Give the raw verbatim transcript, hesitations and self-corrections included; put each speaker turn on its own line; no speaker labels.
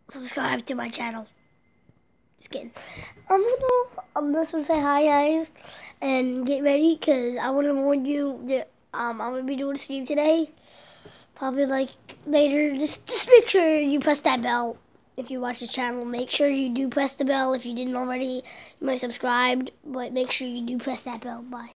subscribe to my channel. Just kidding. I'm gonna, I'm just gonna say hi, guys, and get ready, because I want to warn you that um, I'm gonna be doing a stream today. Probably like later. Just, just make sure you press that bell if you watch this channel. Make sure you do press the bell if you didn't already. You might have subscribed, but make sure you do press that bell. Bye.